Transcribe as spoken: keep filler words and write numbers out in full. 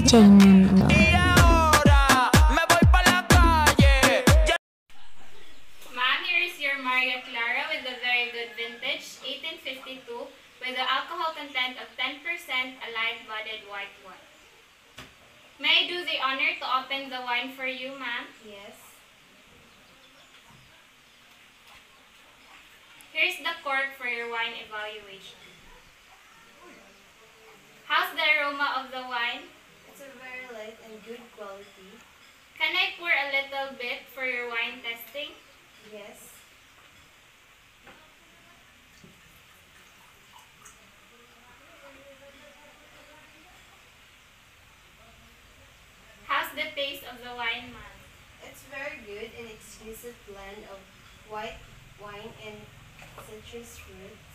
entertainment mo. Ma'am, here is your Maria Clara with a very good vintage, eighteen fifty-two, with the alcohol content of ten percent, a light-bodied white wine. May I do the honor to open the wine for you, ma'am? Yes. Here's the cork for your wine evaluation. How's the aroma of the wine? It's a very light and good quality. Can I pour a little bit for your wine testing? Yes. How's the taste of the wine, ma'am? It's very good and exquisite blend of white wine and citrus fruit.